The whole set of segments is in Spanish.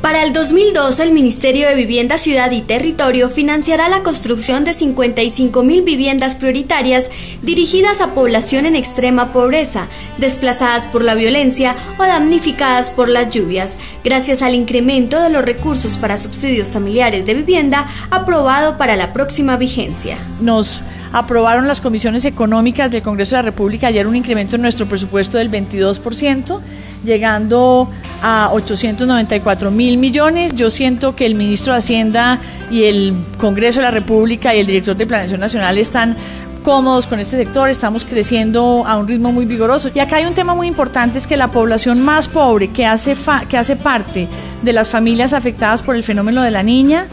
Para el 2012, el Ministerio de Vivienda, Ciudad y Territorio financiará la construcción de 55.000 viviendas prioritarias dirigidas a población en extrema pobreza, desplazadas por la violencia o damnificadas por las lluvias, gracias al incremento de los recursos para subsidios familiares de vivienda aprobado para la próxima vigencia. Nos aprobaron las comisiones económicas del Congreso de la República ayer un incremento en nuestro presupuesto del 22%, llegando a 894.000 millones. Yo siento que el ministro de Hacienda y el Congreso de la República y el director de Planeación Nacional están cómodos con este sector, estamos creciendo a un ritmo muy vigoroso. Y acá hay un tema muy importante, es que la población más pobre que hace parte de las familias afectadas por el fenómeno de la niña,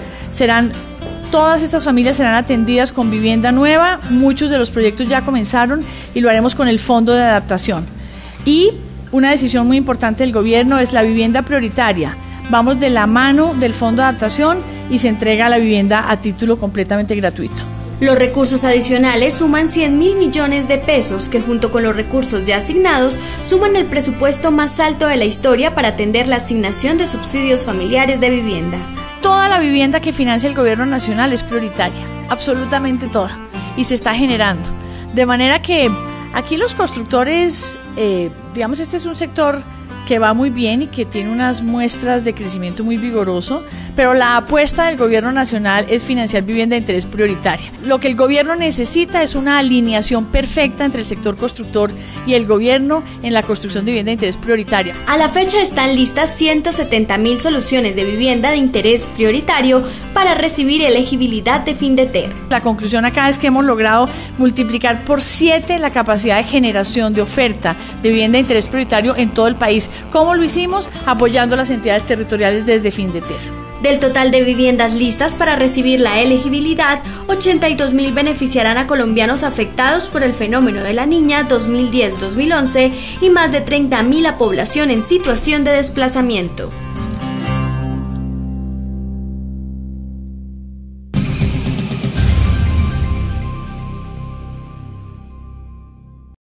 todas estas familias serán atendidas con vivienda nueva. Muchos de los proyectos ya comenzaron y lo haremos con el Fondo de Adaptación. Y una decisión muy importante del gobierno es la vivienda prioritaria. Vamos de la mano del Fondo de Adaptación y se entrega la vivienda a título completamente gratuito. Los recursos adicionales suman 100.000 millones de pesos, que junto con los recursos ya asignados suman el presupuesto más alto de la historia para atender la asignación de subsidios familiares de vivienda. Toda la vivienda que financia el gobierno nacional es prioritaria, absolutamente toda, y se está generando. De manera que aquí los constructores, este es un sector que va muy bien y que tiene unas muestras de crecimiento muy vigoroso, pero la apuesta del gobierno nacional es financiar vivienda de interés prioritaria. Lo que el gobierno necesita es una alineación perfecta entre el sector constructor y el gobierno en la construcción de vivienda de interés prioritaria. A la fecha están listas 170.000 soluciones de vivienda de interés prioritario para recibir elegibilidad de Findeter. La conclusión acá es que hemos logrado multiplicar por 7 la capacidad de generación de oferta de vivienda de interés prioritario en todo el país. ¿Cómo lo hicimos? Apoyando a las entidades territoriales desde Findeter. Del total de viviendas listas para recibir la elegibilidad, 82.000 beneficiarán a colombianos afectados por el fenómeno de la niña 2010-2011 y más de 30.000 a población en situación de desplazamiento.